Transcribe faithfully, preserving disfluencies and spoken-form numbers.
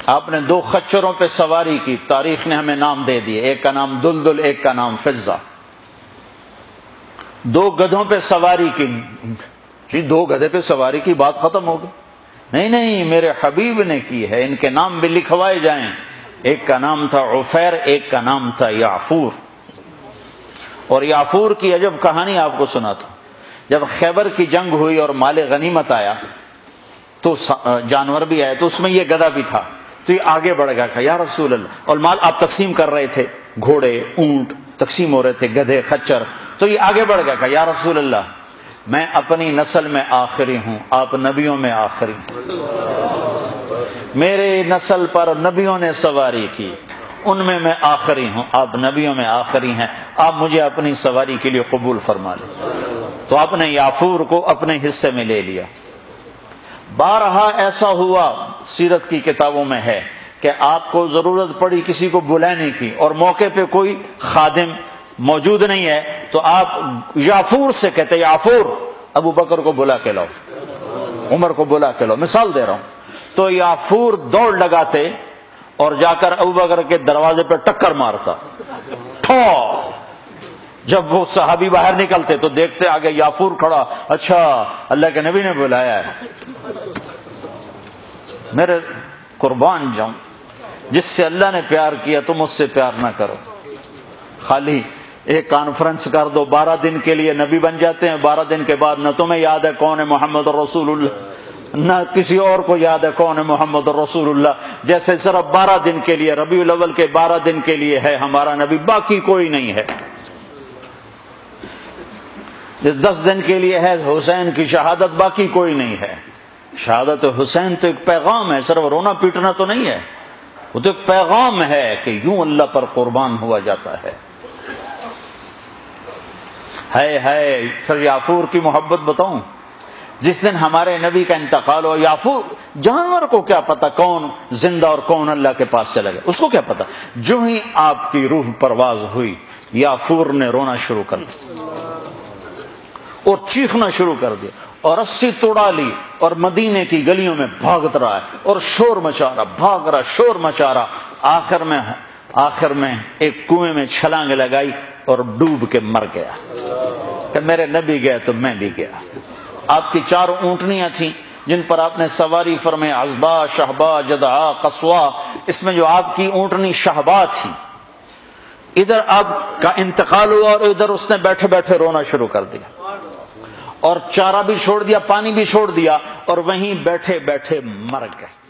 آپ نے دو خچروں پہ سواری کی، تاریخ نے ہمیں نام دے دیے، ایک کا نام دلدل، ایک کا نام فضہ۔ دو گدھوں پہ سواری کی، جی دو گدھے پہ سواری کی بات ختم ہو گئی؟ نہیں نہیں، میرے حبیب نے کی ہے، ان کے نام بھی لکھوائے جائیں۔ ایک کا نام تھا عفیر، ایک کا نام تھا یعفور۔ اور یعفور کی عجب کہانی آپ کو سناتا ہوں۔ جب خیبر کی جنگ ہوئی اور مال غنیمت آیا تو جانور بھی آئے، تو اس میں یہ گدھا بھی تھا، تو یہ آگے بڑھ گیا، کہا یا رسول اللہ، اور مال آپ تقسیم کر رہے تھے، گھوڑے اونٹ تقسیم ہو رہے تھے، گدھے خچر، تو یہ آگے بڑھ گیا، کہا یا رسول اللہ میں اپنی نسل میں آخری ہوں، آپ نبیوں میں آخری ہیں، میرے نسل پر نبیوں نے سواری کی، ان میں میں آخری ہوں، آپ نبیوں میں آخری ہیں، آپ مجھے اپنی سواری کے لیے قبول فرما لیں۔ تو آپ نے یعفور کو اپنے حصے میں لے لیا۔ بارہا ایسا ہوا، سیرت کی کتابوں میں ہے کہ آپ کو ضرورت پڑی کسی کو بلانے کی اور موقع پہ کوئی خادم موجود نہیں ہے، تو آپ یعفور سے کہتے یعفور ابو بکر کو بلا کے لاؤ، عمر کو بلا کے لاؤ، مثال دے رہا ہوں۔ تو یعفور دوڑ لگاتے اور جا کر ابو بکر کے دروازے پہ ٹکر مارتا، ٹھو۔ جب وہ صحابی باہر نکلتے تو دیکھتے آگے یعفور کھڑا، اچھا اللہ کے نبی نے بلایا ہے۔ میرے قربان جاؤں، جس سے اللہ نے پیار کیا تم اس سے پیار نہ کرو۔ خالی ایک کانفرنس کر دو، بارہ دن کے لیے نبی بن جاتے ہیں، بارہ دن کے بعد نہ تمہیں یاد ہے کون ہے محمد رسول اللہ، نہ کسی اور کو یاد ہے کون ہے محمد رسول اللہ۔ جیسے صرف بارہ دن کے لیے، ربیع الاول کے بارہ دن کے لیے ہے ہمارا نبی، باقی کوئی نہیں ہے۔ دس دن کے لیے ہے حسین کی شہادت، باقی کوئی نہیں ہے۔ شہادت حسین تو ایک پیغام ہے، صرف رونا پیٹنا تو نہیں ہے، وہ تو ایک پیغام ہے کہ یوں اللہ پر قربان ہوا جاتا ہے۔ ہے ہے پھر یعفور کی محبت بتاؤں، جس دن ہمارے نبی کا انتقال ہو، یعفور جانور کو کیا پتا کون زندہ اور کون اللہ کے پاس چلا گیا، اس کو کیا پتا، جو ہی آپ کی روح پرواز ہوئی یعفور نے رونا شروع کر دیا اور چیخنا شروع کر دیا اور رسی توڑا لی اور مدینے کی گلیوں میں بھاگت رہا ہے اور شور مچا رہا، بھاگ رہا، شور مچا رہا۔ آخر میں آخر میں ایک کنویں میں چھلانگ لگائی اور ڈوب کے مر گیا کہ میرے نبی گئے تو میں بھی گیا۔ آپ کی چار اونٹنیاں تھیں جن پر آپ نے سواری فرمائی، عزبا، شہبا، جدعا، قصوا۔ اس میں جو آپ کی اونٹنی شہبا تھی، ادھر آپ کا انتقال ہوا اور ادھر اس نے بیٹھے بیٹھے رونا شروع کر دیا اور چارہ بھی چھوڑ دیا، پانی بھی چھوڑ دیا اور وہیں بیٹھے بیٹھے مر گئے۔